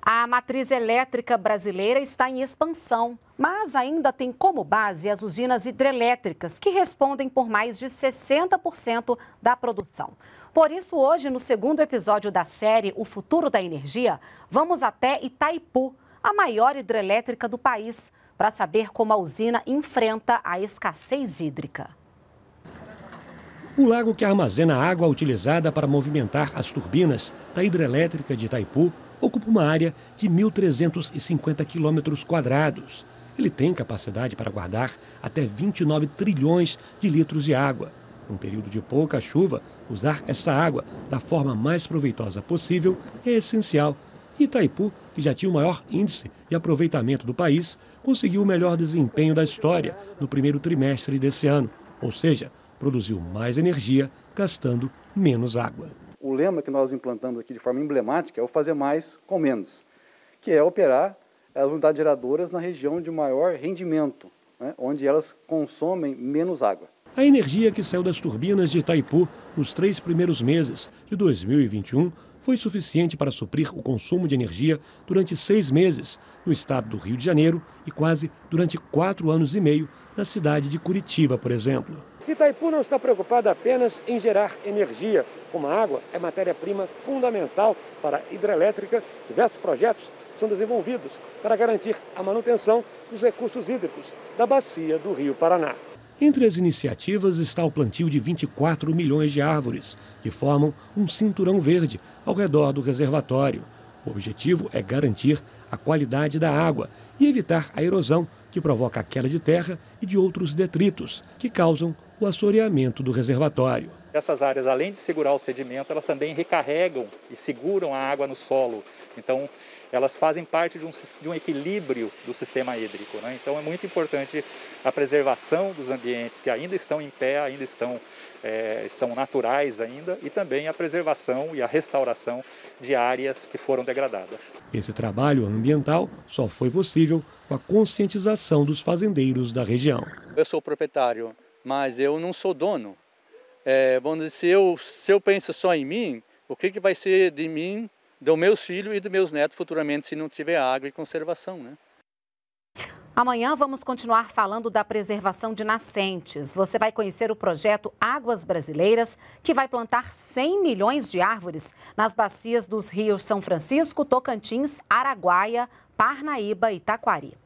A matriz elétrica brasileira está em expansão, mas ainda tem como base as usinas hidrelétricas, que respondem por mais de 60% da produção. Por isso, hoje, no segundo episódio da série O Futuro da Energia, vamos até Itaipu, a maior hidrelétrica do país, para saber como a usina enfrenta a escassez hídrica. O lago que armazena a água utilizada para movimentar as turbinas da hidrelétrica de Itaipu ocupa uma área de 1.350 quilômetros quadrados. Ele tem capacidade para guardar até 29 trilhões de litros de água. Num período de pouca chuva, usar essa água da forma mais proveitosa possível é essencial. Itaipu, que já tinha o maior índice de aproveitamento do país, conseguiu o melhor desempenho da história no primeiro trimestre desse ano, ou seja, produziu mais energia gastando menos água. O lema que nós implantamos aqui de forma emblemática é o fazer mais com menos, que é operar as unidades geradoras na região de maior rendimento, né, onde elas consomem menos água. A energia que saiu das turbinas de Itaipu nos 3 primeiros meses de 2021 foi suficiente para suprir o consumo de energia durante 6 meses no estado do Rio de Janeiro e quase durante 4 anos e meio na cidade de Curitiba, por exemplo. Itaipu não está preocupada apenas em gerar energia, como a água é matéria-prima fundamental para a hidrelétrica. Diversos projetos são desenvolvidos para garantir a manutenção dos recursos hídricos da bacia do Rio Paraná. Entre as iniciativas está o plantio de 24 milhões de árvores, que formam um cinturão verde ao redor do reservatório. O objetivo é garantir a qualidade da água e evitar a erosão, que provoca a queda de terra e de outros detritos, que causam o assoreamento do reservatório. Essas áreas, além de segurar o sedimento, elas também recarregam e seguram a água no solo. Então, elas fazem parte de um equilíbrio do sistema hídrico, né? Então, é muito importante a preservação dos ambientes que ainda estão em pé, ainda são naturais ainda, e também a preservação e a restauração de áreas que foram degradadas. Esse trabalho ambiental só foi possível com a conscientização dos fazendeiros da região. Eu sou proprietário, mas eu não sou dono. Vamos dizer, se eu penso só em mim, o que vai ser de mim, dos meus filhos e dos meus netos futuramente se não tiver água e conservação, né? Amanhã vamos continuar falando da preservação de nascentes. Você vai conhecer o projeto Águas Brasileiras, que vai plantar 100 milhões de árvores nas bacias dos rios São Francisco, Tocantins, Araguaia, Parnaíba e Taquari.